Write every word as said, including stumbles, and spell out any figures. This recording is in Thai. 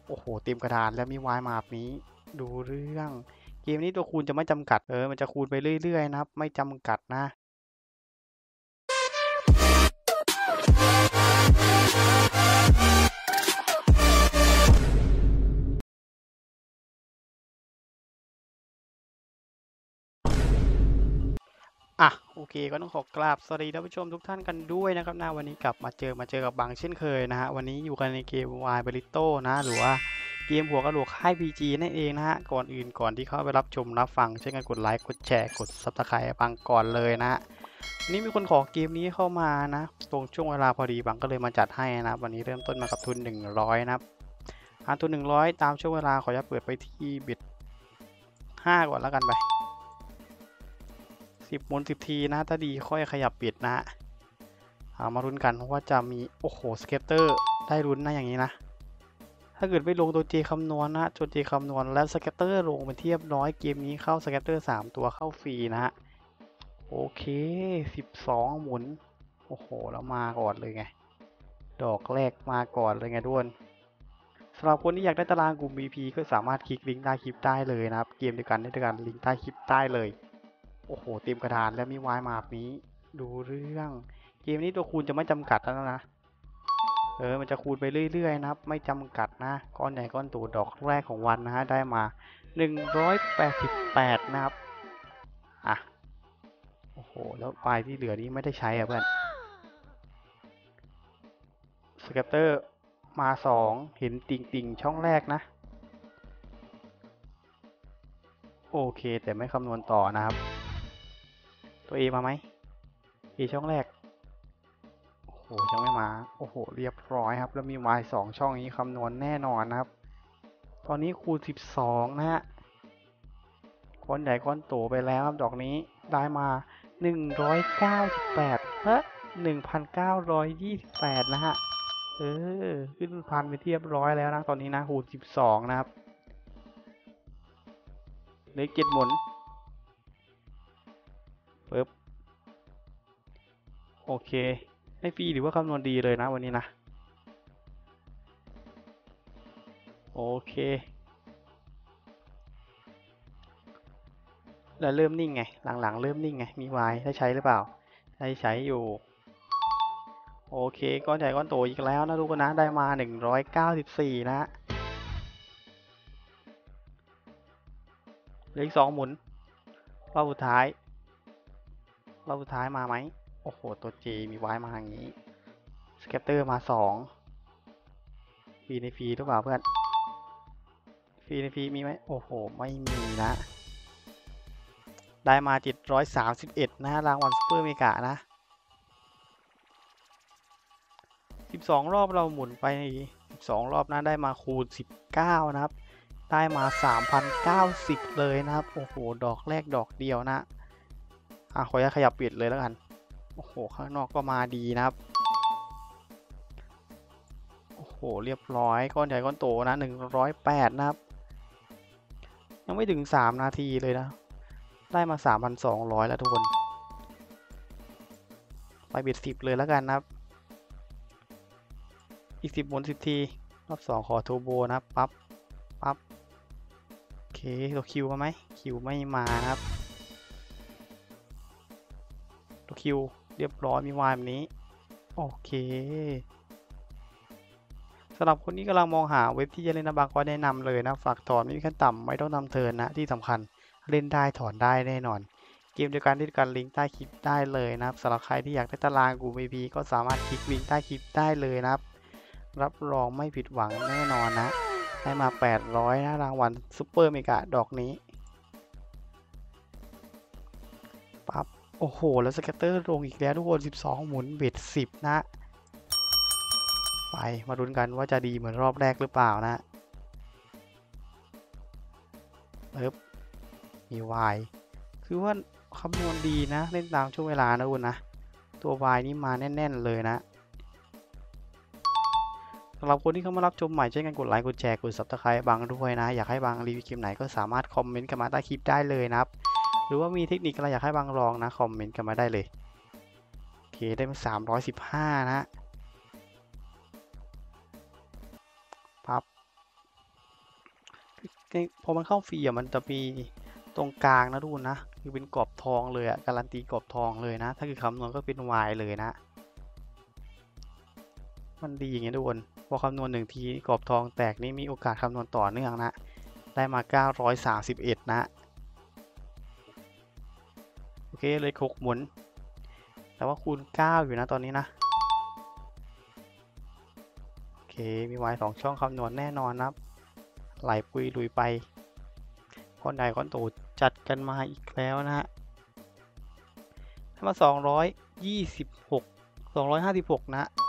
โอ้โหเต็มกระดานแล้วมีวายมาแบบนี้ดูเรื่องเกมนี้ตัวคูณจะไม่จำกัดเออมันจะคูณไปเรื่อยๆนะครับไม่จำกัดนะอ่ะโอเคก็ต้องขอกราบสวัสดีท่านผู้ชมทุกท่านกันด้วยนะครับนะวันนี้กลับมาเจอมาเจอกับบางเช่นเคยนะฮะวันนี้อยู่กันในเกม Y Barito นะหรือว่าเกมหัวกะโหลกค่าย พี จี นั่นเองนะฮะก่อนอื่นก่อนที่เข้าไปรับชมรับฟังช่วยกันกดไลค์กดแชร์กด ซับสไครบ์ บังก่อนเลยนะฮะวันนี้มีคนขอเกมนี้เข้ามานะตรงช่วงเวลาพอดีบังก็เลยมาจัดให้นะวันนี้เริ่มต้นมากับทุนหนึ่งร้อยนะครับหาทุนหนึ่งร้อยตามช่วงเวลาขอจะเปิดไปที่บิดห้าก่อนแล้วกันไปสิบหมุนสิบทีนะถ้าดีค่อยขยับปิดนะเอามาลุ้นกันว่าจะมีโอ้โหสเก็ตเตอร์ได้ลุ้นนะอย่างนี้นะถ้าเกิดไม่ลงตัวเจคำนวณ นะตัวเจคำนวณแล้วสเก็ตเตอร์ลงเป็นเทียบร้อยเกมนี้เข้าสเก็ตเตอร์สามตัวเข้าฟรีนะฮะโอเคสิบสองหมุนโอ้โหแล้วมาก่อนเลยไงดอกแรกมาก่อนเลยไงด้วนสำหรับคนที่อยากได้ตารางกลุ่ม บี พี ก็สามารถคลิกลิงก์ใต้คลิปได้เลยนะครับเกมเดียวกันได้ด้วยกันลิงก์ใต้คลิปได้เลยโอ้โหเต็มกระดานแล้วมีวายมาแบบนี้ดูเรื่องเกมนี้ตัวคูณจะไม่จำกัดแล้วนะเออมันจะคูณไปเรื่อยๆนะครับไม่จำกัดนะก้อนใหญ่ก้อนโตดอกแรกของวันนะฮะได้มาหนึ่งร้อยแปดสิบแปดนะครับอ่ะโอ้โหแล้วปลายที่เหลือนี้ไม่ได้ใช้อ่ะเพื่อนสแกตเตอร์มาสองเห็นติ่งติ่งช่องแรกนะโอเคแต่ไม่คำนวณต่อนะครับตัว A มาไหม A ช่องแรกโอ้โหยังไม่มาโอ้โหเรียบร้อยครับแล้วมี Y สองช่องนี้คำนวณแน่นอนนะครับตอนนี้คูณสิบสองนะฮะก้อนใหญ่ก้อนโตไปแล้วครับดอกนี้ได้มาหนึ่งร้อยเก้าสิบแปดเฮ้ยหนึ่งพันเก้าร้อยยี่สิบแปดนะฮะเออขึ้นพันไปเรียบร้อยแล้วนะตอนนี้นะคูณสิบสองนะครับเหลือเจ็ดหมุนปึ๊บโอเคให้ฟรีหรือว่าคำนวณดีเลยนะวันนี้นะโอเคแล้วเริ่มนิ่งไงหลังๆเริ่มนิ่งไงมีวายได้ใช้หรือเปล่าได้ใช้อยู่โอเคก้อนใหญ่ก้อนโตอีกแล้วนะทุกคนนะได้มาหนึ่งร้อยเก้าสิบสี่นะเหลืออีกสองหมุนรอบสุดท้ายรอบสุดท้ายมาไหมโอ้โหตัว J มีวายมาอย่างนี้สแกตเตอร์มาสองฟรีในฟรีหรือเปล่าเพื่อนฟรีในฟรีมีไหมโอ้โหไม่มีนะได้มาเจ็ดร้อยสามสิบเอ็ดนะรางวัลซูเปอร์เมกะนะสิบสองรอบเราหมุนไปสิบสองรอบนะได้มาคูณสิบเก้านะครับได้มา สามพันเก้าสิบ เลยนะครับโอ้โหดอกแรกดอกเดียวนะอ่ะขออนุญาตขยับปิดเลยแล้วกันโอ้โหข้างนอกก็มาดีนะครับโอ้โหเรียบร้อยก้อนใหญ่ก้อนโตนะหนึ่งร้อยแปดนะครับยังไม่ถึงสามนาทีเลยนะได้มา สามพันสองร้อย แล้วทุกคนไปบิดสิบเลยแล้วกันนะครับอีกสิบหมุนสิบทีรอบสองขอโทโบนะปั๊บปั๊บโอเคตัวคิวมาไหมคิวไม่มานะครับตัวคิวเรียบร้อยมีวายแบบนี้โอเคสำหรับคนนี้กำลังมองหาเว็บที่จะเล่นนะบักก็แนะนำเลยนะฝากถอนไม่มีขั้นต่ำไม่ต้องนำเทินนะที่สำคัญเล่นได้ถอนได้แน่นอนเกมเดียวกันที่กันลิงก์ใต้คลิปได้เลยนะครับสำหรับใครที่อยากได้ตารางกู บี พี ก็สามารถคลิกลิงก์ใต้คลิปได้เลยนะครับรับรองไม่ผิดหวังแน่นอนนะได้มาแปดร้อยนะรางวัลซุปเปอร์เมกะดอกนี้ปั๊บโอ้โหแล้วสเก็ตเตอร์ลงอีกแล้วทุกคนสิบสองหมุนเบ็ดสิบนะไปมาลุ้นกันว่าจะดีเหมือนรอบแรกหรือเปล่านะเอิบมีวายคือว่าคำนวณดีนะเล่นตามช่วงเวลานะคุณนะตัววายนี่มาแน่นๆเลยนะสำหรับคนที่เข้ามารับชมใหม่ช่วยกันกดไลค์กดแชร์กด ซับสไครบ์ บังด้วยนะอยากให้บังรีวิวเกมไหนก็สามารถคอมเมนต์กันมาใต้คลิปได้เลยนะครับหรือว่ามีเทคนิคอะไรอยากให้บังลองนะคอมเมนต์กันมาได้เลยโอเคได้มาสามร้อยสิบห้านะปั๊บพอมันเข้าฟรีอ่ะมันจะมีตรงกลางนะทุกคนนะคือเป็นกรอบทองเลยอ่ะการันตีกรอบทองเลยนะถ้าคือคำนวณก็เป็น Y เลยนะมันดีอย่างเงี้ยทุกคนพอคำนวณหนึ่งทีกรอบทองแตกนี่มีโอกาสคำนวณต่อเนื่องนะได้มาเก้าร้อยสามสิบเอ็ดนะโอเคเลยหกหมุนแต่ว่าคูณเก้าอยู่นะตอนนี้นะโอเคมี Y สองช่องคำนวณแน่นอนนะไหลปุยลุยไปก้อนใหญ่ก้อนโตจัดกันมาอีกแล้วนะฮะให้มาสองร้อยยี่สิบหก สองร้อยห้าสิบหกนะ